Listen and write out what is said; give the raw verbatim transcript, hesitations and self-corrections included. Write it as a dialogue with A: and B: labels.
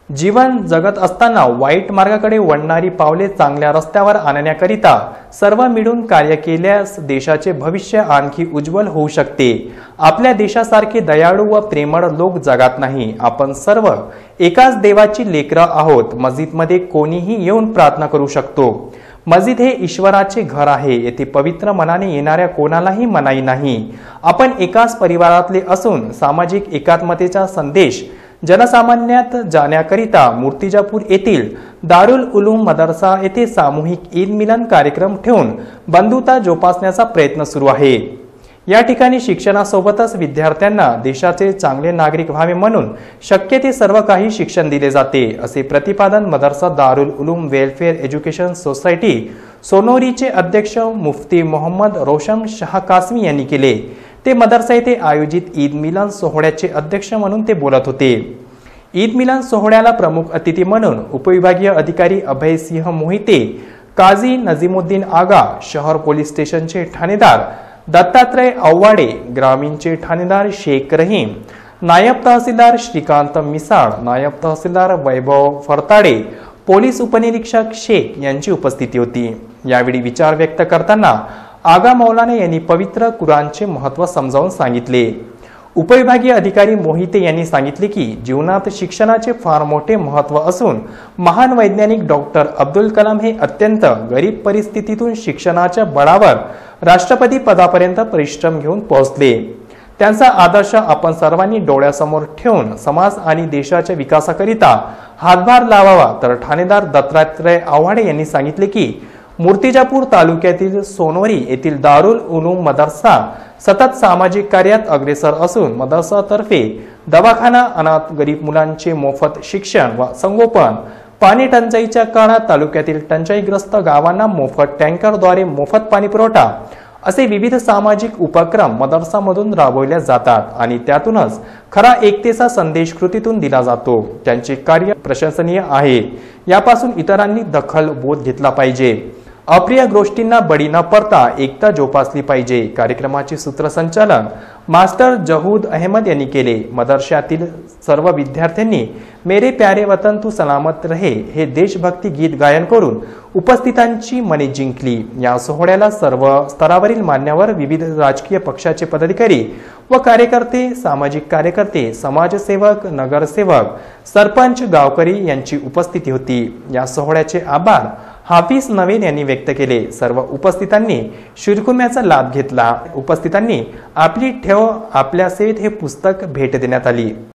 A: जीवन जगत असताना वाईट मार्गाकडे वळणारी पावले चांगल्या रस्त्यावर आणण्याकरिता सर्व मिळून कार्य केल्यास देशाचे भविष्य आणखी उज्ज्वल होऊ शकते। आपल्या देशासारखे दयाळू व प्रेमळ लोक जगात नाही। आपण सर्व एकाच देवाची लेकरं आहोत। मस्जिदमध्ये कोणीही येऊन प्रार्थना करू शकतो। मस्जिद हे ईश्वराचे घर आहे। येथे पवित्र मनाने येणाऱ्या कोणालाही मनाई नाही। आपण एकाच परिवारातले असून सामाजिक एकात्मतेचा संदेश जनसामान्यात जाण्याकरिता मूर्तिजापूर येथील दारुल उलूम मदरसा येथे सामूहिक ईद मिलन कार्यक्रम ठेवून बंधुता जोपासण्याचा प्रयत्न सुरू आहे। या ठिकाणी शिक्षणासोबतच विद्यार्थ्यांना देशाचे चांगले नागरिक व्हावे म्हणून शक्य ते सर्व काही शिक्षण दिले जाते, असे प्रतिपादन मदरसा Darul Uloom welfare education society सोनोरीचे अध्यक्ष मुफ्ती मोहम्मद रोशन शाह कासमी यांनी केले। ते मदरसा येथे आयोजित ईद मिलन सोहळ्याचे अध्यक्ष म्हणून ते बोलत होते। ईद मिलन सोहळ्याला प्रमुख अतिथी म्हणून उपविभागीय अधिकारी अभय सिंह मोहिते, काझी नजीमुद्दीन आगा, शहर पोलीस स्टेशनचे ठाणेदार दत्तात्रय आव्हाडे, ग्रामीणचे ठाणेदार शेख रहीम, नायब तहसीलदार श्रीकांत मिसाळ, नायब तहसीलदार वैभव फरताडे, पोलीस उपनिरीक्षक शेख यांची उपस्थिती होती। यावेळी विचार व्यक्त करताना आगा मौलाना यांनी पवित्र कुराणचे महत्त्व समजावून सांगितले। उपविभागीय अधिकारी मोहिते यांनी सांगितले की जीवनात शिक्षणाचे फार मोठे महत्त्व असून महान वैज्ञानिक डॉक्टर अब्दुल कलाम हे अत्यंत गरीब परिस्थितीतून शिक्षणाच्या बळावर राष्ट्रपती पदापर्यंत परिश्रम घेऊन पोहोचले। त्यांचा आदर्श आपण सर्वांनी डोळ्यासमोर ठेवून समाज आणि देशाच्या विकासाकरिता हातभार लावावा। तर ठाणेदार दत्तात्रय आव्हाडे यांनी सांगितले की मूर्तिजापूर तालुक्यातील सोनोरी येथील दारुल उलूम मदरसा सतत सामाजिक कार्यात अग्रेसर असून मदरसातर्फे दवाखाना, अनाथ गरीब मुलांचे मोफत शिक्षण व संगोपन, पाणी टंचाईच्या काळात तालुक्यातील टंचाईग्रस्त गावांना मोफत टँकरद्वारे मोफत पाणी पुरवठा असे विविध सामाजिक उपक्रम मदरसामधून राबवले जातात आणि त्यातूनच खरा एकतेचा संदेश कृतीतून दिला जातो। त्यांचे कार्य प्रशंसनीय आहे। यापासून इतरांनी दखल बोध घेतला पाहिजे। अप्रिय गोष्टींना बळी न पडता एकता जोपासली पाहिजे। कार्यक्रमाचे सूत्रसंचालन मास्टर जहूद अहमद यांनी केले। मदरशातील सर्व विद्यार्थ्यांनी मेरे प्यारे वतन तू सलामत रहे हे देशभक्ती गीत गायन करून उपस्थितांची मने जिंकली। या सोहळ्याला सर्व स्तरावरील मान्यवर, विविध राजकीय पक्षाचे पदाधिकारी व कार्यकर्ते, सामाजिक कार्यकर्ते, समाजसेवक, नगरसेवक, सरपंच, गावकरी यांची उपस्थिती होती। या सोहळ्याचे आभार हाफिज नवीन यांनी व्यक्त केले। सर्व उपस्थितांनी शिरखुर्म्याचा लाभ घेतला। उपस्थितांनी आपली ठेव आपल्या सेवेत हे पुस्तक भेट देण्यात आली।